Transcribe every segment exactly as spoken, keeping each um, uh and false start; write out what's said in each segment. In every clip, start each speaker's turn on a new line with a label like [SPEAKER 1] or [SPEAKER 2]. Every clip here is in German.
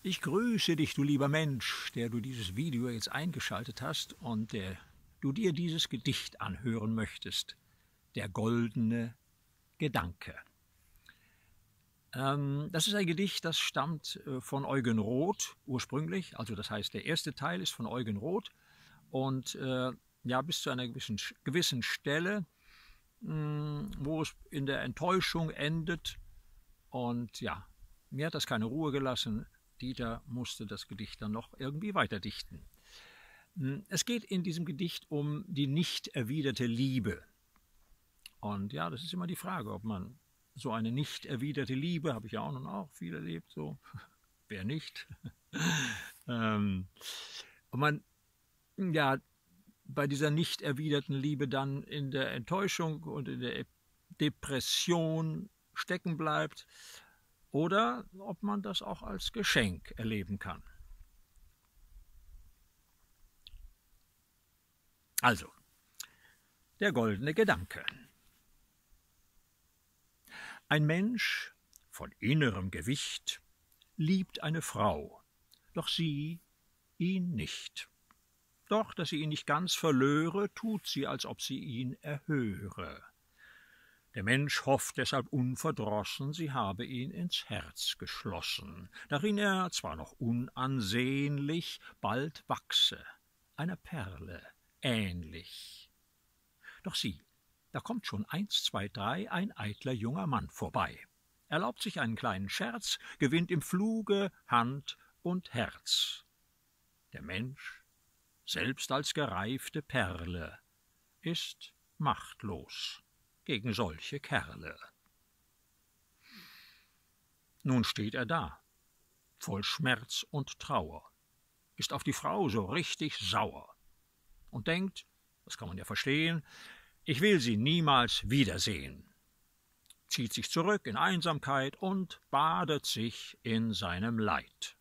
[SPEAKER 1] Ich grüße dich, du lieber Mensch, der du dieses Video jetzt eingeschaltet hast und der du dir dieses Gedicht anhören möchtest. Der goldene Gedanke. Ähm, das ist ein Gedicht, das stammt äh, von Eugen Roth ursprünglich. Also das heißt, der erste Teil ist von Eugen Roth. Und äh, ja, bis zu einer gewissen, gewissen Stelle, mh, wo es in der Enttäuschung endet. Und ja, mir hat das keine Ruhe gelassen. Dieter musste das Gedicht dann noch irgendwie weiterdichten. Es geht in diesem Gedicht um die nicht erwiderte Liebe. Und ja, das ist immer die Frage, ob man so eine nicht erwiderte Liebe, habe ich ja auch noch auch viel erlebt, so, wer nicht, ähm, ob man ja bei dieser nicht erwiderten Liebe dann in der Enttäuschung und in der Depression stecken bleibt, oder ob man das auch als Geschenk erleben kann. Also, der goldene Gedanke. Ein Mensch von innerem Gewicht liebt eine Frau, doch sie ihn nicht. Doch, dass sie ihn nicht ganz verlöre, tut sie, als ob sie ihn erhöre. Der Mensch hofft deshalb unverdrossen, sie habe ihn ins Herz geschlossen, darin er zwar noch unansehnlich, bald wachse, einer Perle ähnlich. Doch sieh, da kommt schon eins, zwei, drei ein eitler junger Mann vorbei, erlaubt sich einen kleinen Scherz, gewinnt im Fluge Hand und Herz. Der Mensch, selbst als gereifte Perle, ist machtlos gegen solche Kerle. Nun steht er da, voll Schmerz und Trauer, ist auf die Frau so richtig sauer und denkt, das kann man ja verstehen, ich will sie niemals wiedersehen, zieht sich zurück in Einsamkeit und badet sich in seinem Leid.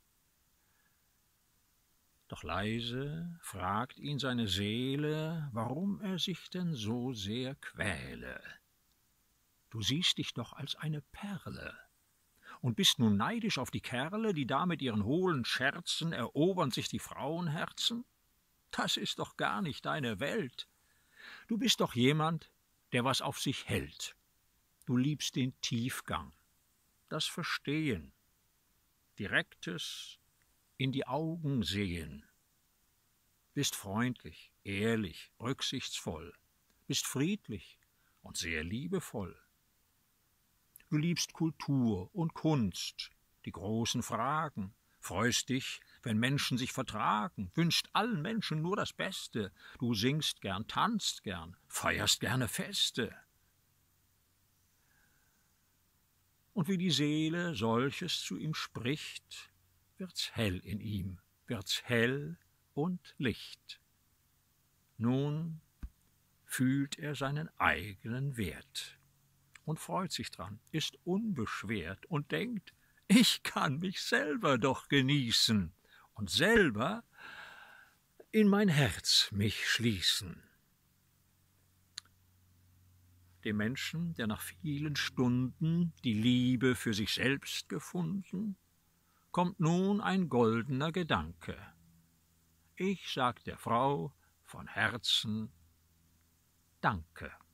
[SPEAKER 1] Doch leise fragt ihn seine Seele, warum er sich denn so sehr quäle. Du siehst dich doch als eine Perle und bist nun neidisch auf die Kerle, die da mit ihren hohlen Scherzen erobern sich die Frauenherzen? Das ist doch gar nicht deine Welt. Du bist doch jemand, der was auf sich hält. Du liebst den Tiefgang, das Verstehen, Direktes in die Augen sehen, bist freundlich, ehrlich, rücksichtsvoll, bist friedlich und sehr liebevoll. Du liebst Kultur und Kunst, die großen Fragen, freust dich, wenn Menschen sich vertragen, wünscht allen Menschen nur das Beste, du singst gern, tanzt gern, feierst gerne Feste. Und wie die Seele solches zu ihm spricht, wird's hell in ihm, wird's hell und Licht. Nun fühlt er seinen eigenen Wert und freut sich dran, ist unbeschwert und denkt, ich kann mich selber doch genießen und selber in mein Herz mich schließen. Dem Menschen, der nach vielen Stunden die Liebe für sich selbst gefunden, kommt nun ein goldener Gedanke. Ich sag der Frau von Herzen Danke.